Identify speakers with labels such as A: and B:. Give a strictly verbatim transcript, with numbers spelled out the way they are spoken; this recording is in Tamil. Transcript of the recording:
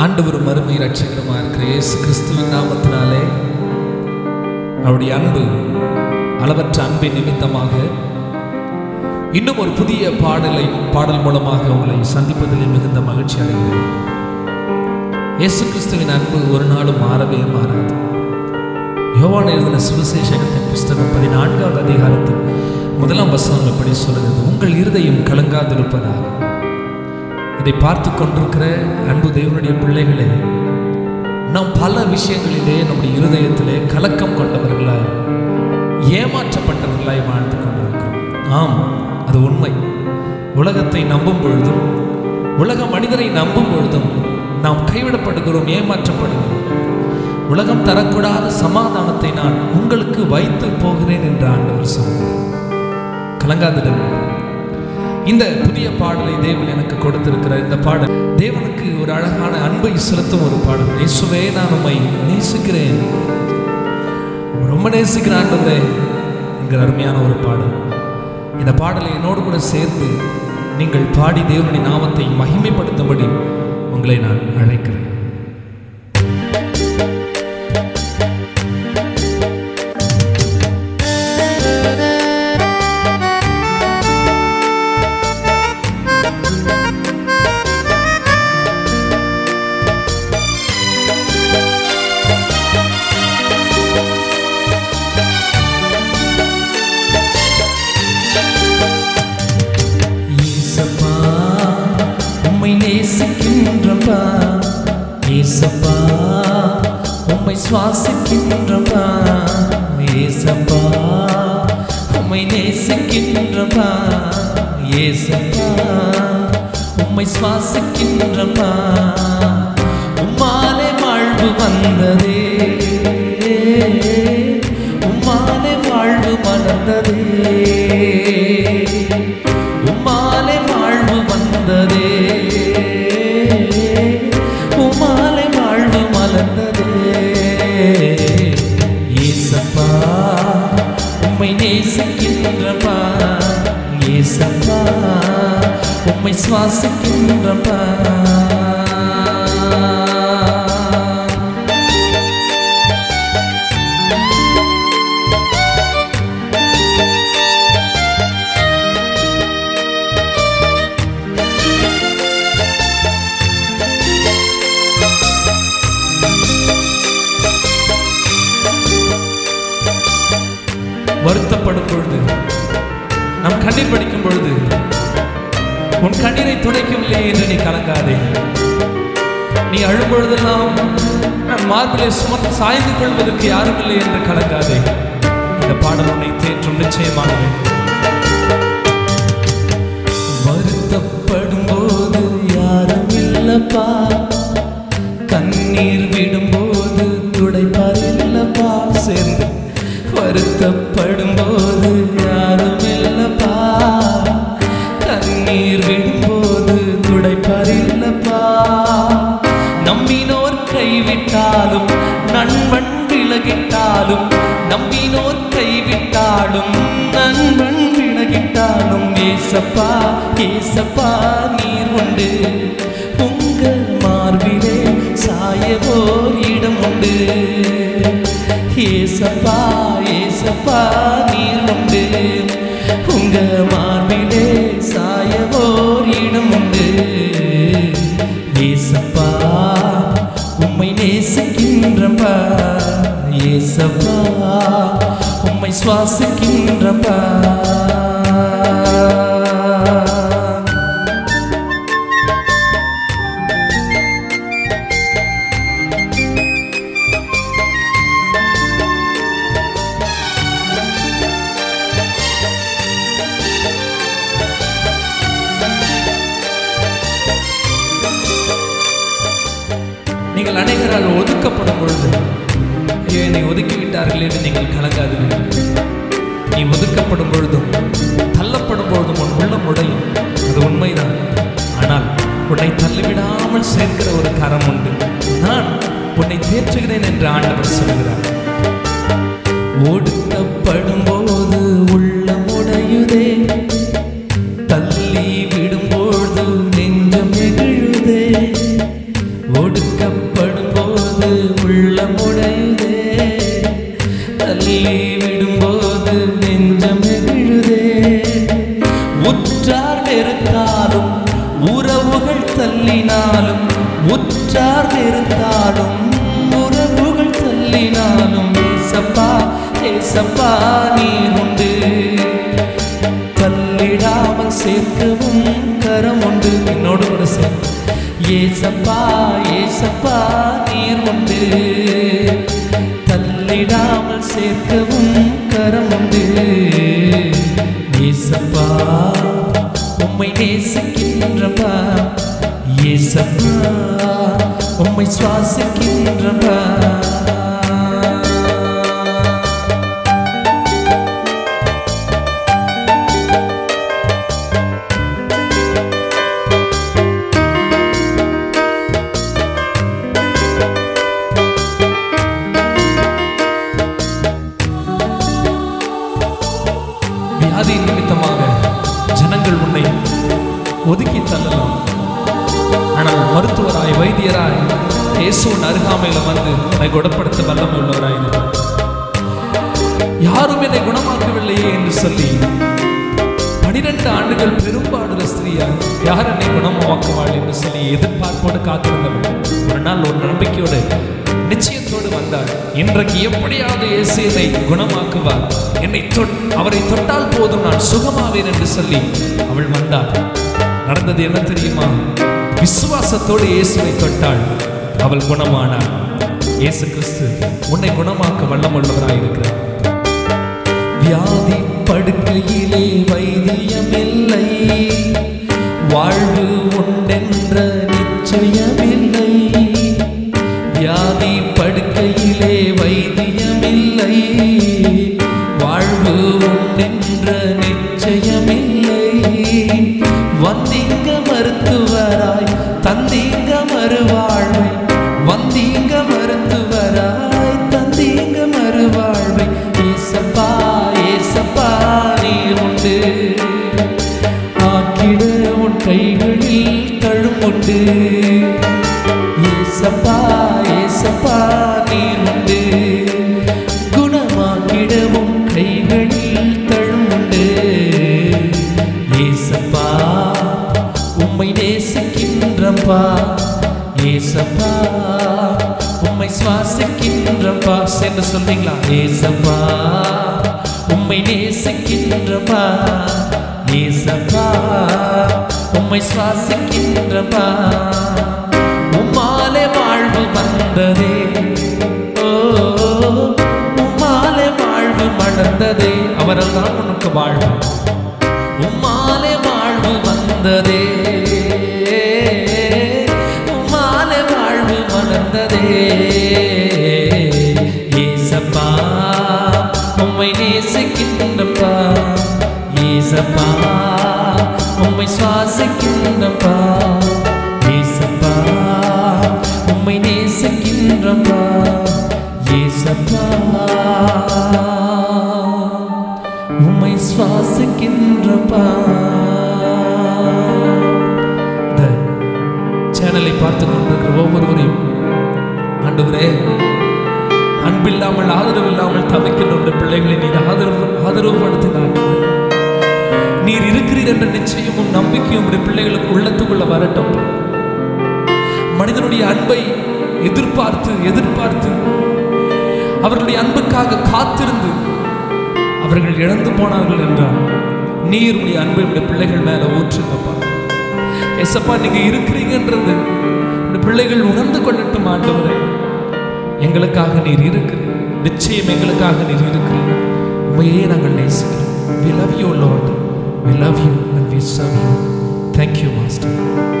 A: ஆண்டவரும் அருமை இரட்சகருமா இருக்கிற இயேசு கிறிஸ்துவின் நாமத்தினாலே அவருடைய அன்பு அளவற்ற அன்பின் நிமித்தமாக இன்னும் ஒரு புதிய பாடலை பாடல் மூலமாக உங்களை சந்திப்பதில் மிகுந்த மகிழ்ச்சி அடைகிறேன். இயேசு கிறிஸ்துவின் அன்பு ஒரு நாளும் மாறவே மாறாது. யோவான் எழுதின சுவிசேஷகத்தின் புஸ்தகம் பதினான்காவது அதிகாரத்தில் முதலாம் வசனம் எப்படி சொல்கிறது, உங்கள் இருதயம் கலங்காதிருப்பதாக. இதை பார்த்து கொண்டிருக்கிற அன்பு தேவனுடைய பிள்ளைகளே, நாம் பல விஷயங்களிலே நம்முடைய இருதயத்திலே கலக்கம் கொண்டவர்களாய் ஏமாற்றப்பட்டவர்களாய் வாழ்ந்து கொண்டிருக்கிறோம். ஆம், அது உண்மை. உலகத்தை நம்பும் பொழுதும் உலக மனிதரை நம்பும் பொழுதும் நாம் கைவிடப்படுகிறோம், ஏமாற்றப்படுகிறோம். உலகம் தரக்கூடாத சமாதானத்தை நான் உங்களுக்கு வைத்து போகிறேன் என்று ஆண்டவர் சொன்னார். கலங்காதிருங்கள். இந்த புதிய பாடலை தேவன் எனக்கு கொடுத்திருக்கிற இந்த பாடல் தேவனுக்கு ஒரு அழகான அன்பை செலுத்தும் ஒரு பாடல். இயேசுவே, நான் உம்மை நேசிக்கிறேன், ரொம்ப நேசிக்கிறேன் ஆண்டவரே என்கிற அருமையான ஒரு பாடல். இந்த பாடலை என்னோடு கூட சேர்ந்து நீங்கள் பாடி தேவனுடைய நாமத்தை மகிமைப்படுத்தும்படி உங்களை நான் அழைக்கிறேன். நேசிக்கின்றப்பா ஏசப்பா, உம்மை சுவாசிக்கின்றப்பா ஏசப்பா, உம்மை நேசிக்கின்றப்பா ஏசப்பா, உம்மை சுவாசிக்கின்றப்பா. உம்மாலே வாழ்வு வந்ததே, உம்மாலே வாழ்வு மலர்ந்ததே, உம்மாலே வாழ்வு வந்ததே, உம்மாலே வாழ்வு மலர்ந்ததே. ஏசப்பா, உம்மை நேசிக்கின்றப்பா ஏசப்பா, உம்மை சுவாசிக்கின்றப்பா. வருத்தப்படும் பொழுது, நம் கண்ணீர் படிக்கும் பொழுது, உன் கண்ணீரை துடைக்கவில்லை என்று நீ கலங்காதே. நீ அழும் பொழுதெல்லாம் நான் மார்பிலே சுமந்து சாய்ந்து கொள்வதற்கு யாரும் இல்லை என்று கலங்காதே. இந்த பாடல் உன்னை தேற்றும் நிச்சயமாகவே. வருத்தப்படும் போது யாரும் இல்லப்பா, கண்ணீர் விடும்போது துடைப்பார் இல்லப்பா. சேர்ந்து வருத்தப்படும் போது யாரும் இல்லப்பா, கண்ணீர் விடும்போது துடைப்பார் இல்லப்பா. நம்பினோர் கைவிட்டாலும் நண்பன் விலகிட்டாலும், நம்பினோர் கைவிட்டாலும் நண்பன் விலகிட்டாலும், ஏசப்பா ஏசப்பா நீர் உண்டு, உங்கள் மார்பிலே சாயவோர் இடம் உண்டு. ஏசப்பா ஏசப்பா நீர் உண்டு, உங்க மார்பிலே சாயவோர் இடம் உண்டு. ஏசப்பா, உம்மை நேசிக்கின்றப்பா ஏசப்பா, உம்மை சுவாசிக்கின்றப்பா. நீங்கள் அநேகரால் ஒதுக்கப்படும் பொழுது, என்னை ஒதுக்கிவிட்டார்கள் என்று நீங்கள் கலங்காதீர்கள். நீ ஒதுக்கப்படும் பொழுதும் தள்ளப்படும் பொழுதும் உன் உள்ளம் உடையும், அது உண்மைதான். ஆனால் உன்னை தள்ளிவிடாமல் சேர்க்கிற ஒரு கரம் உண்டு. நான் உன்னை தேற்றுகிறேன் என்று ஆண்டவர் சொல்கிறார். ஒடுக்கப்படும் போது உள்ளம் உடையுதே, தள்ளி விடும்போது நெஞ்சம் எகிழுதே. ஒடுக்க உள்ளமுடையுதே, தள்ளி விடும்போது நெஞ்சம் நெகிழுதே. உற்றார் வெறுத்தாலும் உறவுகள் தள்ளினாலும், உற்றார் வெறுத்தாலும் உறவுகள் தள்ளினாலும், ஏசப்பா ஏசப்பா நீர் உண்டு, தள்ளிடாமல் சேர்க்கவும் கரம் உண்டு. என்னோடு கூட சேர்ந்து ஏசப்பா ஏசப்பா நீர் உண்டு, தள்ளிடாமல் சேர்க்கவும் கரம் உண்டு. ஏசப்பா உம்மை நேசிக்கின்றப்பா, ஏசப்பா உம்மை சுவாசிக்கின்றப்பா. வியாதி நிமித்தமாக ஜனங்கள் உன்னை ஒதுக்கி தள்ளலாம், ஆனால் மருத்துவராய் வைத்தியராய் இயேசுவின் அருகாமையில் வந்து உன்னை குணப்படுத்த வல்லமை உள்ளவராய் இருக்கிறார். யாரும் என்னை குணமாக்கவில்லையே என்று சொல்லி பனிரெண்டு ஆண்டுகள் பெரும்பாடுல ஸ்திரீயார் யார் என்னை குணமாக்குவாள் என்று சொல்லி எதிர்பார்ப்போடு காத்திருந்தவள் ஒரு நாள் ஒரு நம்பிக்கையோடு நிச்சயத்தோடு வந்தார். இன்றைக்கு எப்படியாவது இயேசு என்னை குணமாக்குவார், என்னை அவரை தொட்டால் போதும் நான் சுகமாவேன் என்று சொல்லி அவள் வந்தார். நடந்தது என்ன தெரியுமா? விசுவாசத்தோடு இயேசுவை தொட்டாள், அவள் குணமானாள். இயேசு கிறிஸ்து உன்னை குணமாக்க வல்லமுள்ளவராயிருக்கிறார். வியாதி படுக்கையிலே வைத்தியமில்லை, வாழ்வு உண்டென்ற நிச்சயமில்லை. வியாதி படுக்கையிலே வைத்தியமில்லை, வாழ்வு உண்டென்ற நிச்சயமில்லை. வந்தீங்க மருத்துவராய் தந்தீங்க மறுவாழ்வை, வந்தீங்க மருத்துவராய் தந்தீங்க மறுவாழ்வை. ஏசப்பா ஏசப்பா நீர் உண்டு, ஆக்கிட உன் கைகளில் தழும்புண்டு. ஏசப்பா ஏசப்பா நீர் உண்டு, குணமாக்கிடவும் கைகளில் தழும்புண்டு. ஏசப்பா உம்மை நேசிக்கின்றப்பா, ஏசப்பா உம்மை சுவாசிக்கின்றப்பா. சென்று சொல்றீங்களா? ஏசப்பா உம்மை நேசிக்கின்றப்பா, ஏசப்பா உம்மை சுவாசிக்கின்றப்பா. உம்மாலே வாழ்வு வந்ததே, ஓ உம்மாலே வாழ்வு மலர்ந்ததே, அவரால் தான் உனக்கு வாழ்வு. உம்மாலே வாழ்வு வந்ததே, உம்மாலே வாழ்வு மலர்ந்ததே. ஏசப்பா உம்மை நேசிக்கின்றப்பா, ஏசப்பா உம்மை சுவாசிக்கின்றப்பா. ஏசப்பா உம்மை நேசிக்கின்றப்பா, ஏசப்பா உம்மை சுவாசிக்கின்றப்பா. இந்த சேனலை பார்த்து கொண்டிருக்கிற ஒவ்வொருவரையும் ஆண்டவரே, அன்பில்லாமல் ஆதரவு இல்லாமல் தவிக்கின்ற பிள்ளைகளை நீர் ஆதரவு ஆதரவுபடுத்தினார். நீர் இருக்கிறீர் என்ற நிச்சயமும் நம்பிக்கையும் பிள்ளைகளுக்கு உள்ளத்துக்குள்ள வரட்டும். மனிதனுடைய அன்பை எதிர்பார்த்து எதிர்பார்த்து அவர்களுடைய அன்புக்காக காத்திருந்து அவர்கள் இழந்து போனார்கள் என்றால் நீர் உடைய அன்பை உடைய பிள்ளைகள் மேல ஊற்றுங்கப்பா. ஏசப்பா நீங்க இருக்கிறீங்கன்றது உடைய பிள்ளைகள் உணர்ந்து கொள்ளட்டும். ஆண்டவரே, எங்களுக்காக நீர் இருக்கிறீர், நிச்சயம் எங்களுக்காக நீர் இருக்கிறீர். உண்மையே நாங்கள் நேசிக்கிறோம். We love you, Lord. We love you and we serve you. Thank you, Master.